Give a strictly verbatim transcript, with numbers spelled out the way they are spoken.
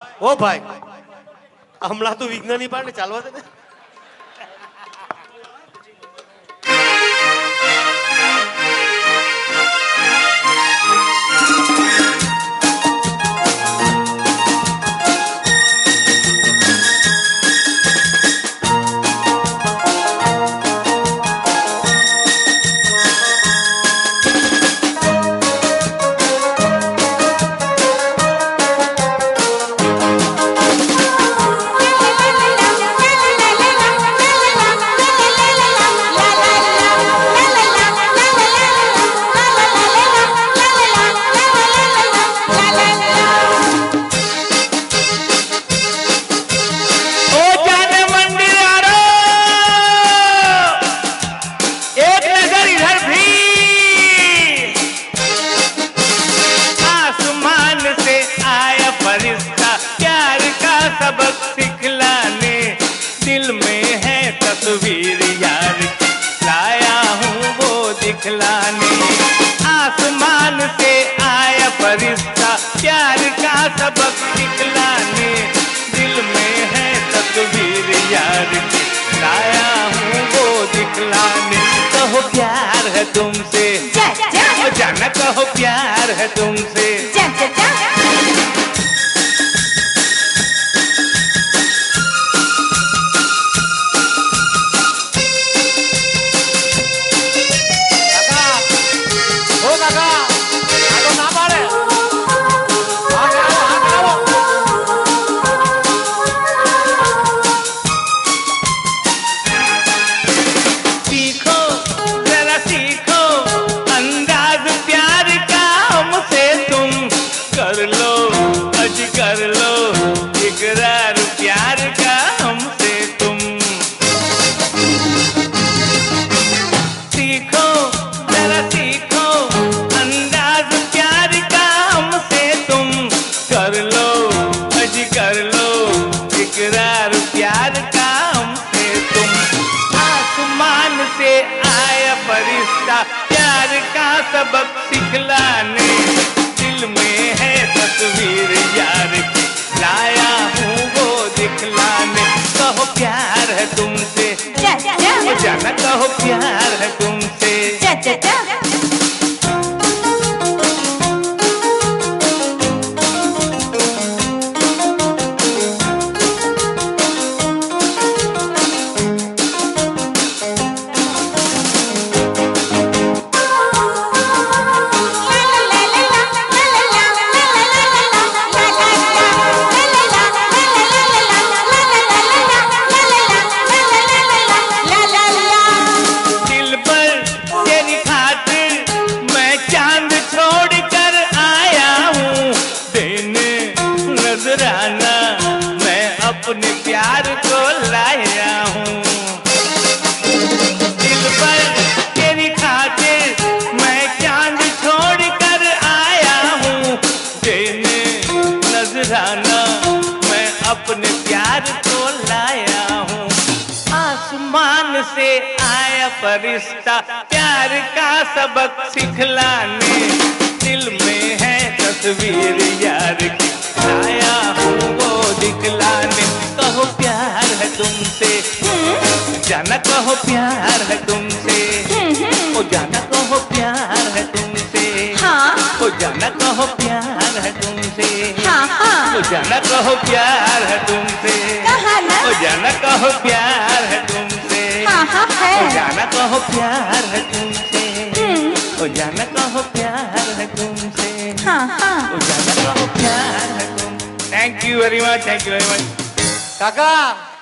ओ भाई हमला तो विज्ञानी पाड़े चालवा दे ने सबक सिखलाने दिल में है तस्वीर यार लाया हूँ वो दिखलाने आसमान से आया फरिश्ता प्यार का सबक सिखलाने दिल में है तस्वीर यार लाया हूँ वो दिखलाने कहो प्यार है तुमसे जाना कहो प्यार है तुमसे कर लो इकरार प्यार का हमसे तुम सीखो जरा सीखो अंदाज प्यार का हमसे तुम कर लो अज कर लो इकरार प्यार का हमसे तुम आसमान से आया फरिश्ता प्यार का सबक सिखलाने दिल में है तस्वीर यार की लाया हूँ वो दिखलाने कहो प्यार है तुमसे जाना कहो प्यार है तुमसे मैं अपने प्यार को लाया हूँ दिल पर तेरी खातिर मैं चांद छोड़ कर आया हूँ देने नजराना मैं अपने प्यार को लाया हूँ आसमान से आया फरिश्ता प्यार का सबक सिखलाने दिल में है तस्वीर यार की लाया हूँ वो दिखलाने कहो प्यार है तुमसे जाना कहो प्यार है तुमसे ओ जाना कहो प्यार है तुमसे ओ जाना कहो प्यार है तुमसे ओ जाना कहो प्यार है तुमसे ओ जाना कहो प्यार है तुमसे ओ जाना कहो प्यार है तुमसे ओ जाना कहो प्यार है तुमसे ओ जाना कहो प्यार है तुम thank you very much thank you very much काका